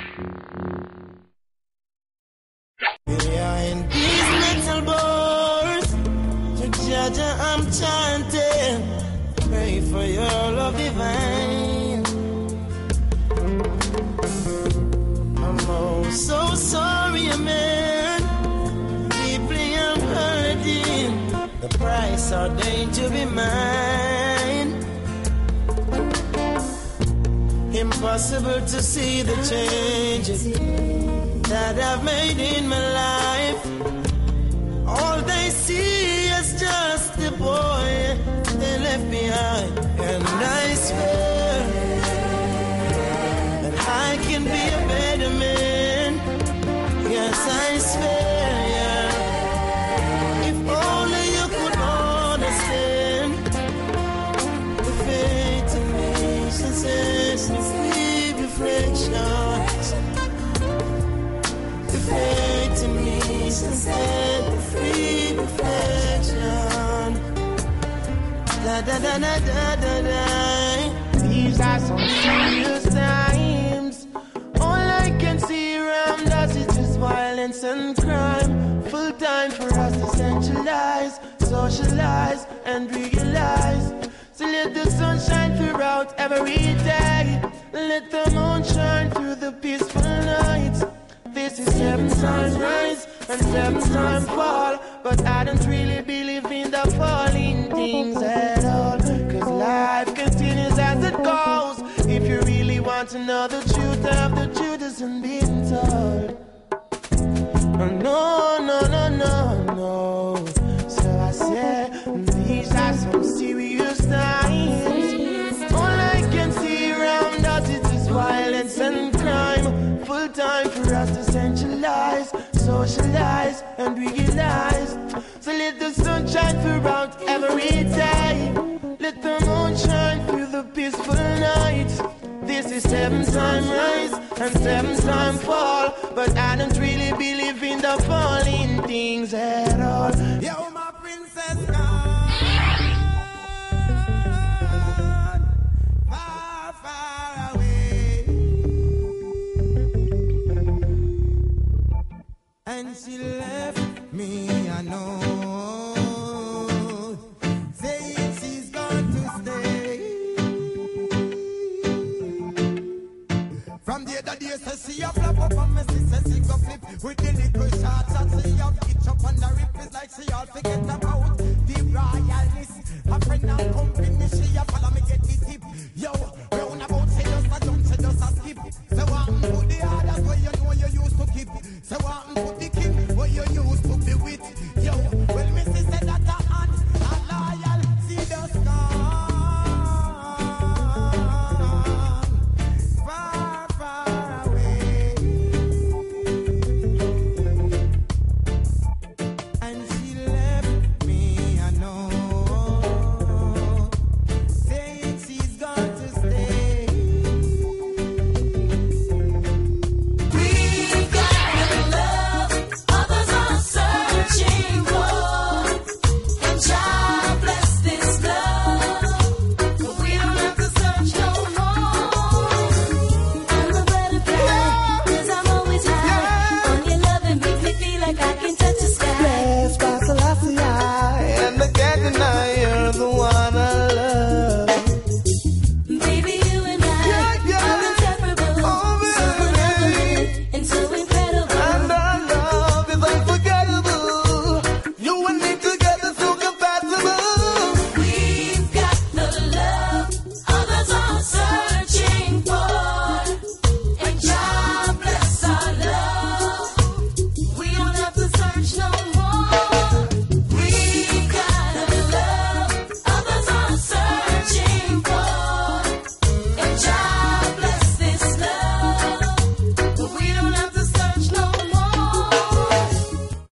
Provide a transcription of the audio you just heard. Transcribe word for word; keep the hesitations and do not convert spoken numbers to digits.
Behind these metal bars, to Jaja I'm chanting. Pray for your love divine. I'm oh so sorry, man. Deeply I'm hurting. The price ordained to be mine. Impossible to see the changes that I've made in my life. All they see is just the boy they left behind. And I swear that I can be a better man. Yes, I swear, yeah. If only you could understand the fate of nations and free reflections. The fate of nations and the free reflection. Da da da da da da da. These are some serious times. All I can see around us is just violence and crime. Full time for us to centralize, socialize, and realize. So let the sun shine throughout every day. Let the moon shine through the peaceful night. This is seven times rise and seven times fall. But I don't really believe in the falling things at all. Cause life continues as it goes. If you really want to know the truth of the truth isn't being told. No, no, no, no, no. So I said, these are some serious times. All I can see around us is just violence and crime. Full time for us to centralize, socialize, and realize. So let the sun shine throughout every day. Let the moon shine through the peaceful night. This is seven time rise and seven time fall. But I don't really believe in the falling things at all. Yo, my princess gone, far, far away. And she left me, I know. Saying she's going to stay. From the other day, so she a flap up on me, she says she go flip. With the little shots, and she have itch up on the rip. It's like she all forget about the royalness. A friend and company, she a follow me get the tip. Yo, round about, she just a jump, she just a skip. So what put the others where you know you used to keep. So what put